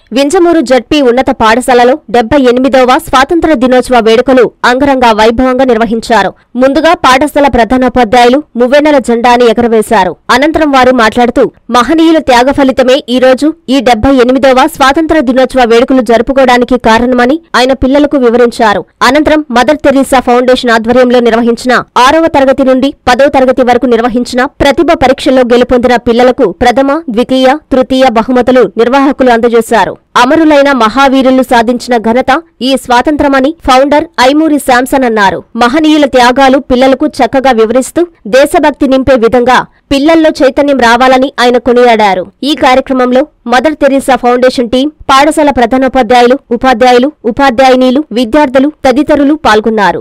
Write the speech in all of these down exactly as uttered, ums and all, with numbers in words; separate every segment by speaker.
Speaker 1: Vinjamuru ZP ఉన్నత పాఠశాలలో డెబ్బై ఎనిమిదవ స్వాతంత్ర దినోత్సవ వేడుకలు అంగరంగ వైభవంగా నిర్వహించారు. ముందుగా పాఠశాల ప్రధానోపాధ్యాయులు మువ్వెన్నెల జెండాని ఎగరవేశారు. అనంతరం వారు మాట్లాడుతూ మహనీయుల త్యాగ ఫలితమే ఈ రోజు ఈ డెబ్బై ఎనిమిదవ స్వాతంత్ర దినోత్సవ వేడుకలు జరుపుకోవడానికి కారణమని ఆయన పిల్లలకు వివరించారు. అనంతరం మదర్ తెరీసా ఫౌండేషన్ ఆధ్వర్యంలో నిర్వహించిన ఆరవ తరగతి నుండి పదవ తరగతి వరకు నిర్వహించిన ప్రతిభ పరీక్షల్లో గెలుపొందిన పిల్లలకు ప్రథమ, ద్వితీయ, తృతీయ బహుమతులు నిర్వాహకులు అందజేశారు. అమరులైన మహావీరులు సాధించిన ఘనత ఈ స్వాతంత్రమని ఫౌండర్ ఐమూరి శాంసన్ అన్నారు. మహనీయుల త్యాగాలు పిల్లలకు చక్కగా వివరిస్తూ దేశభక్తి నింపే విధంగా పిల్లల్లో చైతన్యం రావాలని ఆయన కొనియాడారు. ఈ కార్యక్రమంలో మదర్ తెరీసా ఫౌండేషన్ టీం, పాఠశాల ప్రధానోపాధ్యాయులు, ఉపాధ్యాయులు, ఉపాధ్యాయునీలు, విద్యార్థులు తదితరులు పాల్గొన్నారు.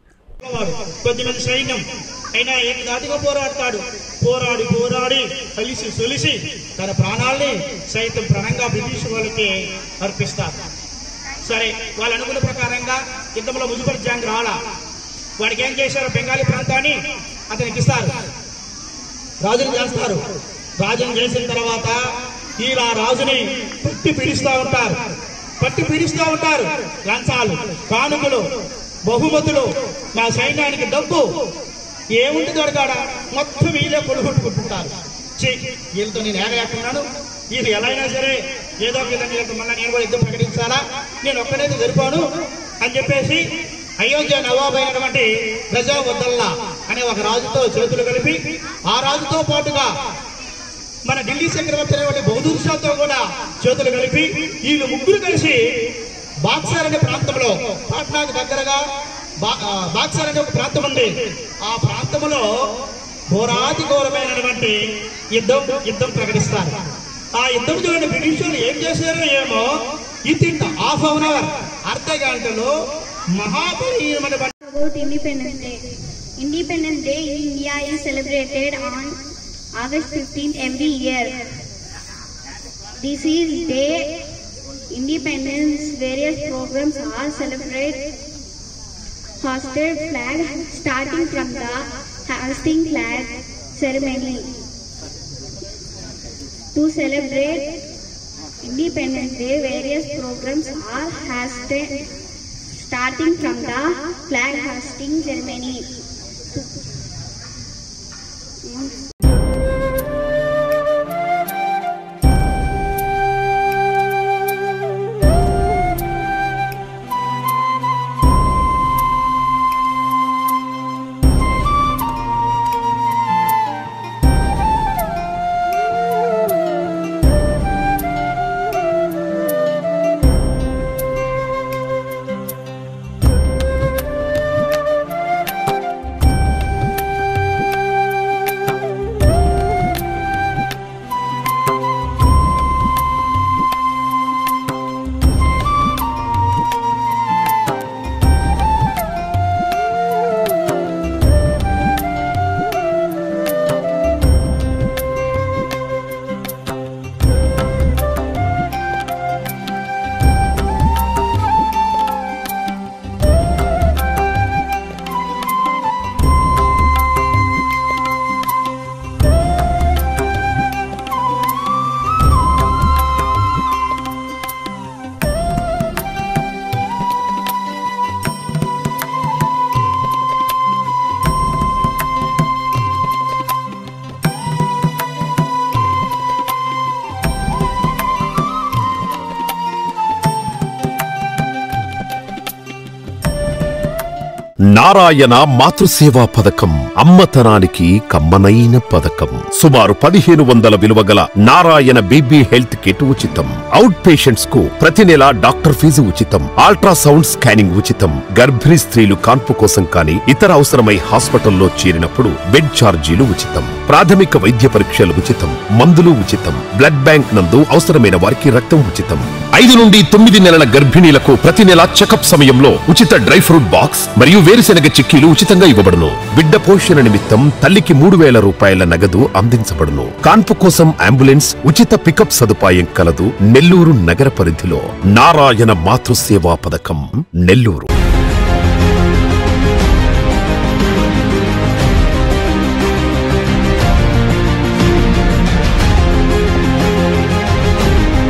Speaker 2: అయినా ఏకదాటిగా పోరాడతాడు. పోరాడి పోరాడి కలిసి సొలిసి తన ప్రాణాల్ని సైతం ప్రణంగా బ్రిటిష్ వాళ్ళకి అర్పిస్తారు. సరే, వాళ్ళ అనుకున్న ప్రకారంగా యుద్ధంలో ముజఫర్ జంగ్ రావాలా, వాడికి ఏం చేశారు, బెంగాలీ ప్రాంతాన్ని అతనికి ఇస్తారు, రాజుని చేస్తారు. రాజుని చేసిన తర్వాత ఇలా రాజుని పట్టి పీడిస్తూ ఉంటారు పట్టి పీడిస్తూ ఉంటారు లంచాలు, కానుకలు, బహుమతులు, మా సైన్యానికి డబ్బు ఏముంటుంది అడగాడ మొత్తం వీళ్ళే కొడుగొట్టుకుంటుంటారు. వీళ్ళతో నేను ఏగలేకున్నాను, వీళ్ళు ఎలా అయినా సరే ఏదో ఒక విధంగా మళ్ళీ నేను కూడా యుద్ధం ప్రకటించాలా, నేను ఒక్కడైతే సరిపోను అని చెప్పేసి అయోధ్య నవాబ్ అయినటువంటి రజావుద్దల్లా అనే ఒక రాజుతో చేతులు కలిపి, ఆ రాజుతో పాటుగా మన ఢిల్లీ చక్రవర్తి అనేటువంటి బహదూర్ షాతో కూడా చేతులు కలిపి వీళ్ళు ముగ్గురు కలిసి బాక్సర్ అనే ప్రాంతంలో, పాట్నాకు దగ్గరగా బాక్సర్ అనే ఒక ప్రాంతం ఉంది, ఆ ప్రాంతంలో ఘోరాతి ఘోరమైనటువంటి యుద్ధం యుద్ధం ప్రకటిస్తారు. ఆ యుద్ధం చూడండి, బ్రిటిష్ వాళ్ళు ఏం చేశారో ఏమో, ఇది హాఫ్ అన్ అవర్ అర్ధ గంటలో మహాపరిమైన
Speaker 3: Independence Day. Independence Day in India is celebrated on August fifteenth every year. This is day independence. Various programs are celebrated. Hosted flag starting from the hoisting flag ceremony. To celebrate Independence Day, various programs are hosted starting from the flag hoisting ceremony.
Speaker 4: Narayana మాతృసేవా పథకం అమ్మతనానికి కమ్మనైన పథకం. సుమారు పదిహేను వందల విలువ గల నారాయణ బేబీ హెల్త్ కిట్ ఉచితం. అవుట్ పేషెంట్స్ కు ప్రతి నెల డాక్టర్ ఫీజు ఉచితం. అల్ట్రాసౌండ్ స్కానింగ్ ఉచితం. గర్భిణీ స్త్రీలు కాన్పు కోసం కానీ ఇతర అవసరమై హాస్పిటల్లో చేరినప్పుడు బెడ్ ఛార్జీలు ఉచితం. ప్రాథమిక వైద్య పరీక్షలు ఉచితం. మందులు ఉచితం. బ్లడ్ బ్యాంక్ నందు అవసరమైన వారికి రక్తం ఉచితం. ఐదు నుండి తొమ్మిది నెలల గర్భిణీలకు ప్రతి నెల చెకప్ సమయంలో ఉచిత డ్రై ఫ్రూట్ బాక్స్ మరియు వేరుశెనగ చిక్కీలు ఉచితంగా ఇవ్వబడును. బిడ్డ పోషణ నిమిత్తం తల్లికి మూడు వేల రూపాయల నగదు అందించబడును. కాన్పు కోసం అంబులెన్స్ ఉచిత పికప్ సదుపాయం కలదు. నెల్లూరు నగర పరిధిలో నారాయణ మాతృసేవా పథకం, నెల్లూరు.